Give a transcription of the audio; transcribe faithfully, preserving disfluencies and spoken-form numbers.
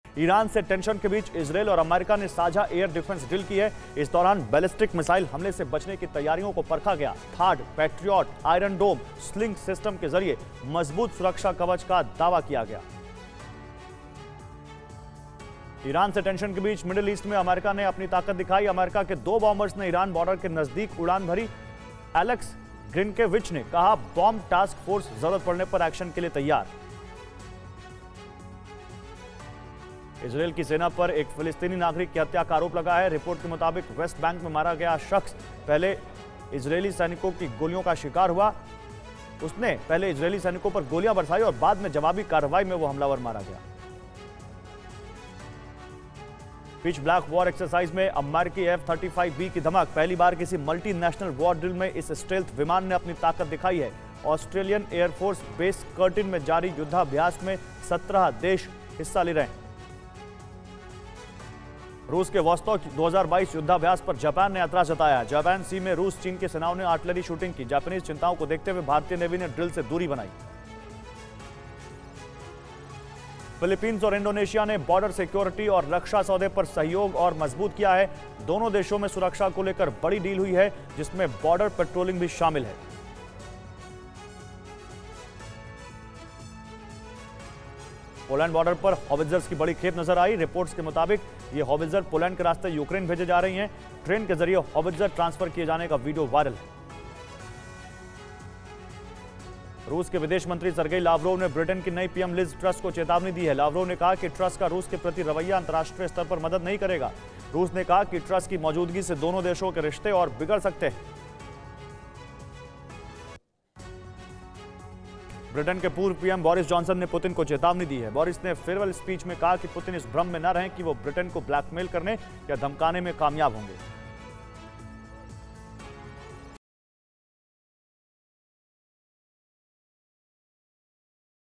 Iran से tension के बीच Israel और अमेरिका ने साझा एयर डिफेंस डील की है। इस दौरान बैलिस्टिक मिसाइल हमले से बचने की तैयारियों को परखा गया। थाड, Patriot, Iron Dome, Sling system के जरिए मजबूत सुरक्षा कवच का दावा किया गया। ईरान से टेंशन के बीच मिडिल ईस्ट में अमेरिका ने अपनी ताकत दिखाई। अमेरिका के दो बॉम्बर्स ने ईरान बॉर्डर के नजदीक उड़ान भरी। एलेक्स ग्रिनकेविच ने कहा, बॉम्ब टास्क फोर्स जरूरत पड़ने पर एक्शन के लिए तैयार। इजरायल की सेना पर एक फिलिस्तीनी नागरिक की हत्या का आरोप लगा है। रिपोर्ट के मुताबिक वेस्ट बैंक में मारा गया शख्स पहले इजरायली सैनिकों की गोलियों का शिकार हुआ। उसने पहले इजरायली सैनिकों पर गोलियां बरसाई और बाद में जवाबी कार्रवाई में वो हमलावर मारा गया। पिच ब्लैक वॉर एक्सरसाइज में अमेरिकी एफ थर्टी फाइव बी की धमक। पहली बार किसी मल्टीनेशनल वॉर ड्रिल में इस स्टेल्थ विमान ने अपनी ताकत दिखाई है। ऑस्ट्रेलियन एयरफोर्स बेस कर्टिन में जारी युद्धाभ्यास में सत्रह देश हिस्सा ले रहे हैं। रूस के वोस्तोक दो हज़ार बाईस युद्धाभ्यास पर जापान ने ऐतराज जताया। जापान सी में रूस चीन की सेनाओं ने आर्टिलरी शूटिंग की। जापानीज चिंताओं को देखते हुए भारतीय नेवी ने ड्रिल से दूरी बनाई। फिलीपींस और इंडोनेशिया ने बॉर्डर सिक्योरिटी और रक्षा सौदे पर सहयोग और मजबूत किया है। दोनों देशों में सुरक्षा को लेकर बड़ी डील हुई है, जिसमें बॉर्डर पेट्रोलिंग भी शामिल है। पोलैंड बॉर्डर पर हॉविट्जर्स की बड़ी खेप नजर आई। रिपोर्ट्स के मुताबिक ये हॉविट्जर पोलैंड के रास्ते यूक्रेन भेजे जा रही हैं। ट्रेन के जरिए हॉविट्जर ट्रांसफर किए जाने का वीडियो वायरल है। रूस के विदेश मंत्री सर्गेई लावरोव ने ब्रिटेन की नई पीएम लिज ट्रस को चेतावनी दी है। लावरोव ने कहा कि ट्रस का रूस के प्रति रवैया अंतर्राष्ट्रीय स्तर पर मदद नहीं करेगा। रूस ने कहा कि ट्रस की मौजूदगी से दोनों देशों के रिश्ते और बिगड़ सकते हैं। ब्रिटेन के पूर्व पीएम बोरिस जॉनसन ने पुतिन को चेतावनी दी है। बोरिस ने फेयरवेल स्पीच में कहा कि पुतिन इस भ्रम में न रहें कि वो ब्रिटेन को ब्लैकमेल करने या धमकाने में कामयाब होंगे।